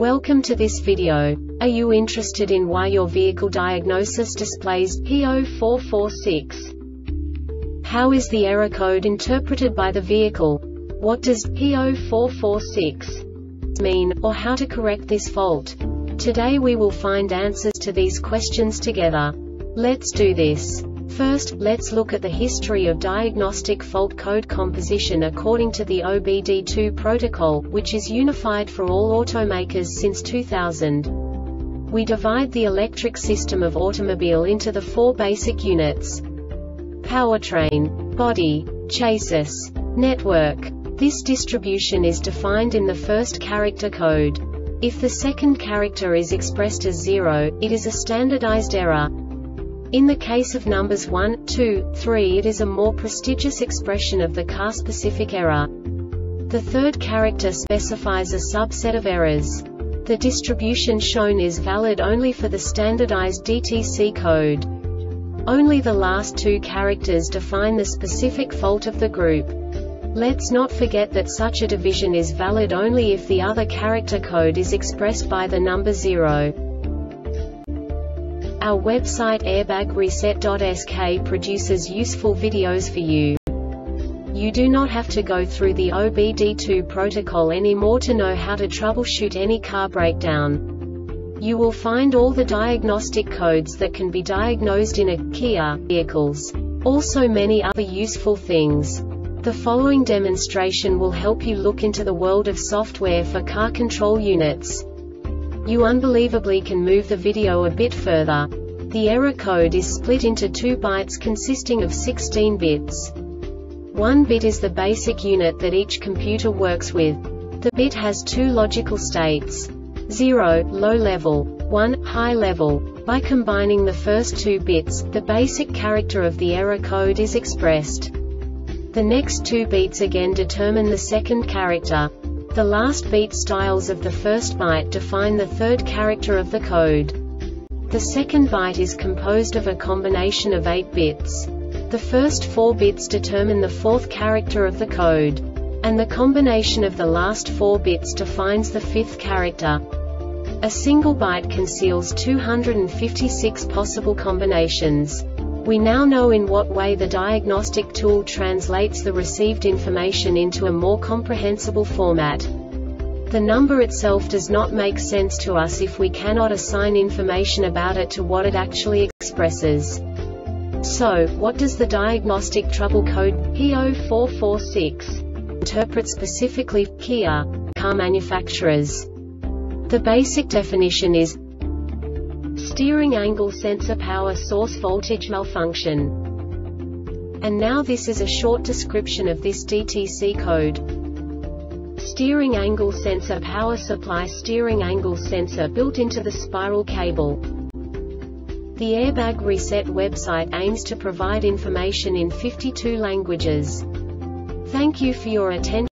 Welcome to this video. Are you interested in why your vehicle diagnosis displays P0446? How is the error code interpreted by the vehicle? What does P0446 mean, or how to correct this fault? Today we will find answers to these questions together. Let's do this. First, let's look at the history of diagnostic fault code composition according to the OBD2 protocol, which is unified for all automakers since 2000. We divide the electric system of automobile into the four basic units: powertrain, body, chassis, network. This distribution is defined in the first character code. If the second character is expressed as 0, it is a standardized error. In the case of numbers 1, 2, 3, it is a more prestigious expression of the car-specific error. The third character specifies a subset of errors. The distribution shown is valid only for the standardized DTC code. Only the last two characters define the specific fault of the group. Let's not forget that such a division is valid only if the other character code is expressed by the number 0. Our website airbagreset.sk produces useful videos for you. You do not have to go through the OBD2 protocol anymore to know how to troubleshoot any car breakdown. You will find all the diagnostic codes that can be diagnosed in a Kia vehicles. Also many other useful things. The following demonstration will help you look into the world of software for car control units. You unbelievably can move the video a bit further. The error code is split into 2 bytes consisting of 16 bits. 1 bit is the basic unit that each computer works with. The bit has 2 logical states: 0, low level, 1, high level. By combining the first 2 bits, the basic character of the error code is expressed. The next 2 beats again determine the second character. The last beat styles of the first byte define the third character of the code. The second byte is composed of a combination of 8 bits. The first 4 bits determine the fourth character of the code. And the combination of the last 4 bits defines the fifth character. A single byte conceals 256 possible combinations. We now know in what way the diagnostic tool translates the received information into a more comprehensible format. The number itself does not make sense to us if we cannot assign information about it to what it actually expresses. So, what does the diagnostic trouble code P0446 interpret specifically for Kia car manufacturers? The basic definition is steering angle sensor power source voltage malfunction. And now this is a short description of this DTC code. Steering angle sensor power supply. Steering angle sensor built into the spiral cable. The Airbag Reset website aims to provide information in 52 languages. Thank you for your attention.